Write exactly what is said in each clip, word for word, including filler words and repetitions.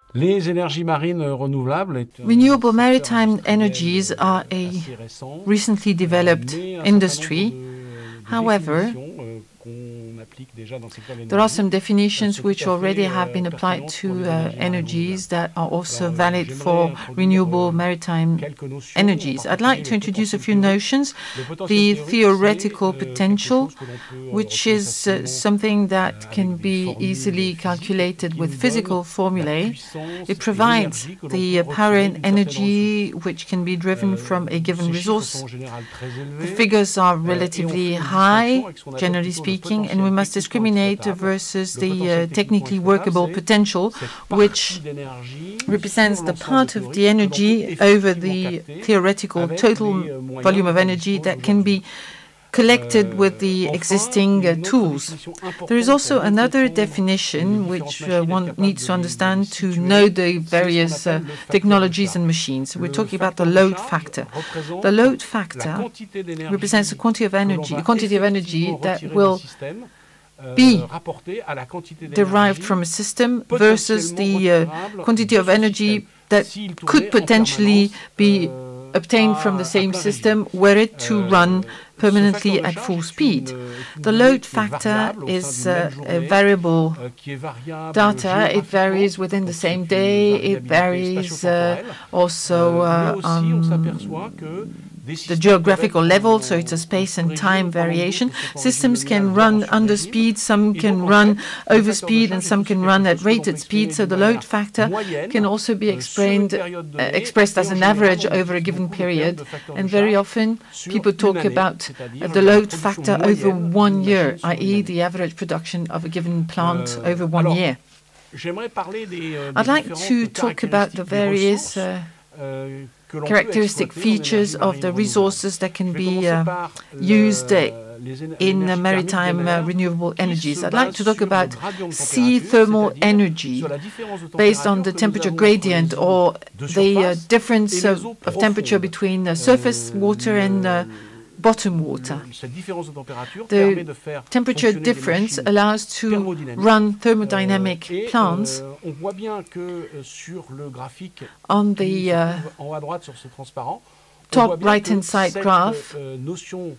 Les énergies marines renouvelables est un Renewable maritime energies are a assez récent, recently developed mais un certain industry. nombre de- de However, définitions, euh, qu'on applique déjà dans le secteur de there are l'énergie. some definitions sont which tout à already fait, have euh, been applied pertinentes to pour les uh, énergies energies that are also Alors, euh, valid j'aimerais for introduire, renewable euh, maritime quelques notions, energies. en I'd like particulier to le introduce a few potentiel théorique. notions. Le potentiel The théorique, theoretical c'est, euh, quelque potential, chose que l'on peut, euh, which retrouver is uh, facilement, something that euh, can avec des be formules easily physiques calculated qui with nous physical donnent la formulae. puissance It et provides l'énergie que l'on the peut uh, power retirer and d'une certaine ressource. energy which can be driven Euh, from a given ces chiffres resource. sont en général très The élevés, figures are euh, et on relatively fait une high, distinction avec ce qu'on appelle generally plutôt le speaking, and we potentiel must techniquement discriminate exploitable. versus Le the potentiel uh, techniquement technically exploitable, workable c'est potential, cette which partie d'énergie represents sur the l'ensemble part of théorique the que l'on peut energy over effectivement the capter theoretical avec total les, euh, moyens volume dont of on energy dispose that can aujourd'hui. be collected Euh, with the enfin, existing uh, une autre tools. définition There is importante also pour bien another comprendre les definition différentes which uh, machines, être one capable needs de to les- de les understand to situer, know the c'est ce qu'on various uh, appelle le facteur de technologies charge. and machines. We're Le talking about the facteur de load charge factor. représente The load la factor quantité d'énergie represents the quantity of que l'on energy, va quantity of energy effectivement that retirer will d'un système, euh, be rapportée à la quantité derived d'énergie from a system versus potentiellement the uh, retirable quantity de of ce energy système, that s'il tournait could en potentially permanence, be euh, obtained from the à- à same plein system régime. were it to Euh, run ce permanently facteur de at charge full est speed. une- est une The donnée load qui est factor variable au sein is d'une même uh, a journée, variable euh, qui est variable data. It géographiquement, varies within the donc c'est same une day. It variabilité varies uh, spatio-temporelle. also Euh, mais uh, aussi, on on s'aperçoit que des the systèmes geographical peuvent être level, en- so it's a en space sous-régime, and time pendant que variation. d'autres sont en Systems régime can nominal, voire en run under sur-régime. speed, some Et can donc, en run fait, le over facteur de speed, and charge est some aussi can quelque run chose at que l'on peut rated speed. exprimer So d'une the load manière factor moyenne, can also be euh, sur une explained, période uh, donnée, expressed et as en an général, average on over a utilise given beaucoup le terme period. de facteur And de very charge often, sur people une talk année, about c'est-à-dire the la load production factor over moyenne one d'une year, machine sur une i e année. the average production of a given plant Euh, over one alors, year. J'aimerais parler des, euh, des I'd like to différentes talk about the caractéristiques des various ressources uh, euh, que l'on peut characteristic exploiter en features énergie of marine the renouvelable. resources that Je can vais be commencer uh, par used le- uh, les éner- in l'énergie uh, thermique de maritime uh, mer renewable qui energies. se I'd like base to talk sur le about gradient de sea température, thermal c'est-à-dire energy sur la différence de based on température the que nous temperature avons entre les gradient eaux or de the uh, surface difference et les of, eaux of temperature profondes. between uh, surface Euh, water and uh, le- bottom water. le- cette différence de température The permet de faire temperature fonctionner des difference machines allows to thermodynamiques. run thermodynamic Euh, et plants euh, on voit bien que euh, sur le graphique on qui the se uh, trouve en haut à droite sur ce transparent, on top voit bien right-hand que side cette graph. euh, notion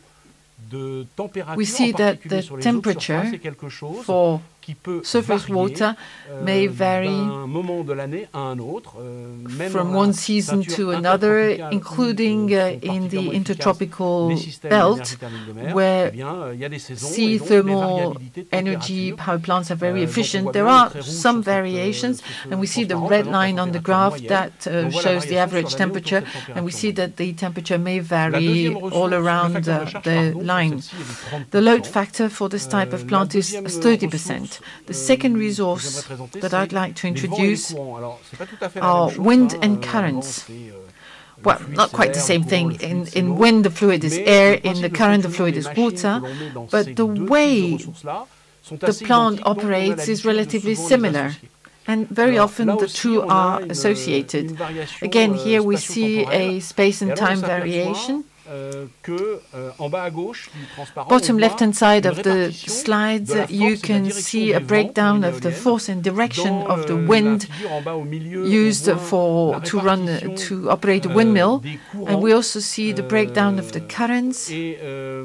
de température, We see en that particulier the sur les eaux de temperature surface, est quelque chose for qui peut surface varier water euh, may vary d'un moment de l'année à un autre, euh, même from dans one la season ceinture to another, intertropicale including où, uh, euh, sont in particulièrement the efficaces intertropical les systèmes belt, d'énergie thermique de mer, where eh bien, euh, il y a des saisons et sea donc des thermal variabilités de energy température. power plants are very Euh, donc on efficient. voit There bien le are trait rouge some sur cette, euh, variations, sur ce and we see the transparent red présente la line on the température graph moyenne. that Et uh, on voit la shows the variation sur average l'année autour de temperature, cette and we température see that the temperature may La vary deuxième ressource, all le around facteur de uh, charge, the pardon, sur line. celle-ci, elle est trente The load pour cent. factor for this type of Euh, plant la is deuxième thirty ressource, percent. The euh, second que j'aimerais resource présenter, that c'est I'd like to les vents et les introduce courants. Alors, c'est pas tout à fait la are même chose, wind hein, and euh, un currents. vent, c'est, euh, le Well, fluide, not c'est quite the l'air, same le courant, thing. le fluide, In, c'est in l'eau. wind, the fluid is Mais air. le In principe the de current, the fonctionnement fluid des is machines que water. l'on met dans But ces the deux types de way ressources-là sont the assez plant identiques, donc on a operates is l'habitude de relatively souvent les similar. associer. And very Alors, often là the aussi, two on a are une, associated. une variation, Again, euh, here we see spatio-temporelle. a space Et and alors, on time s'aperçoit, variation. euh, que euh, en bas à gauche du transparent, Bottom on voit left-hand side une of the répartition slides, de la you force et de la can direction see des a vents breakdown pour une of the éolienne. force and direction Dans of the euh, la wind figure en bas au milieu, on used voit for la to run répartition, to operate a euh, windmill, des and courants, we also see the breakdown of the euh, currents. et euh,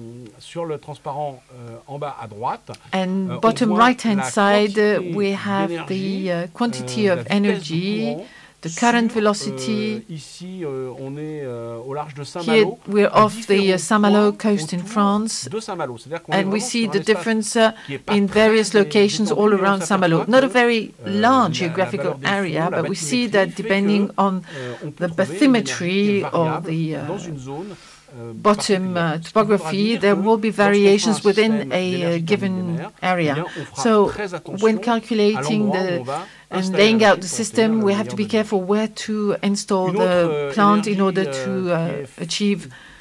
sur le transparent euh, en bas à droite, And euh, on bottom voit right-hand la side, uh, quantité we have d'énergie, the uh, quantity euh, of la vitesse du energy, courant the current sur, velocity. Euh, ici, euh, on est euh, au large de Here Saint-Malo. we're à off the uh, différents Saint-Malo points coast in autour France, de Saint-Malo. C'est-à-dire qu'on est and we vraiment see sur un the espace difference uh, qui est pas in très various é- locations étendu, all mais on around Saint-Malo. s'aperçoit Not a que, very euh, large la- la geographical valeur des area, flots, la but we see bathymétrie that fait depending que, on euh, on peut the trouver une énergie qui est bathymetry or variable the dans uh, une zone euh, bottom particulière. uh, Ce qui voudra topography, dire there que will be lorsqu'on fera un variations within système a d'énergie uh, thermique des given mers, eh area. bien, on fera So très attention when à calculating l'endroit où the on va and installer laying la out the machine pour system, obtenir we le have to meilleur be de l'énergie. careful where to install Une autre the euh, plant in énergie order euh, to qui uh, est achieve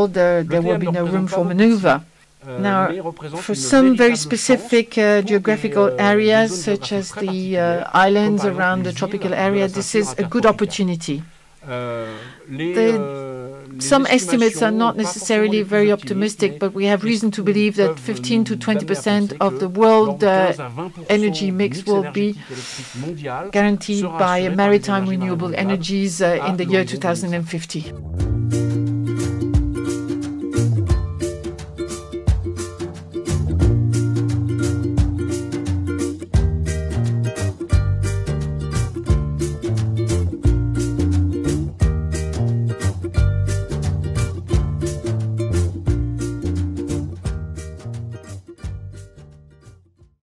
world, uh, there will T M be ne no room représente for pas maneuver. Euh, Now, mais représente For une some very véritable specific chance uh, pour geographical des, euh, des areas, zones such géographiques as très the uh, particulières, islands comme par exemple around les the tropical îles de area, la this ceinture is a good intertropicaire. opportunity. Euh, les, The- euh, les Some estimates are estimations, not pas necessarily forcément les very plus optimistic, optimistes, but we have mais reason to qui believe that peuvent fifteen to nous twenty amener à percent penser of que the world l'ordre de uh, quinze à vingt pour cent energy du mix mix will be énergétique électrique mondial guaranteed sera by assuré par les maritime énergies renewable marines renouvelables energies uh, à in the year l'horizon deux mille cinquante. two thousand fifty.